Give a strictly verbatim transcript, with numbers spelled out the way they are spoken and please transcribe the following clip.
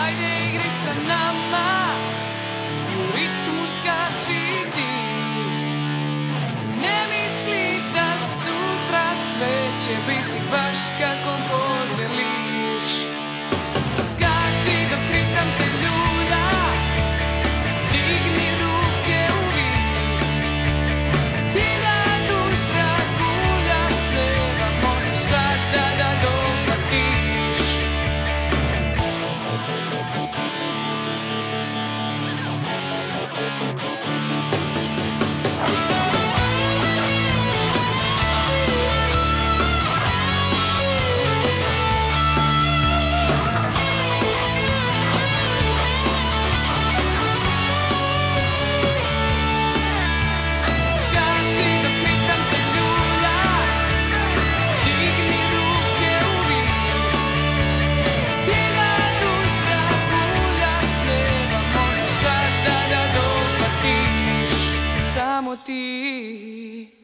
Ajde igri sa nama, u ritmu skači ti. Ne misli da sutra sve će biti baš kako poželiš. Skači dok ritam te ljulja, digni ruke u vis. Hiljadu dragulja s neba možeš sada da dohvatiš. Skači dok ritam te ljulja, digni ruke u vis. Hiljadu dragulja s neba možeš sada da dohvatiš. Samo ti.